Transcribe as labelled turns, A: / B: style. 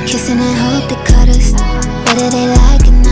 A: Kissing and hope they cut us. Whether they like it or